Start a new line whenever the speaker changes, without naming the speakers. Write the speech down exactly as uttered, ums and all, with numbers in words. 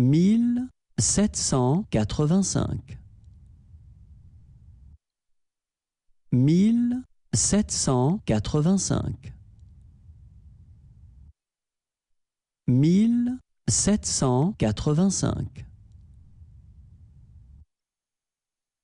mille sept cent quatre-vingt-cinq. mille sept cent quatre-vingt-cinq. mille sept cent quatre-vingt-cinq.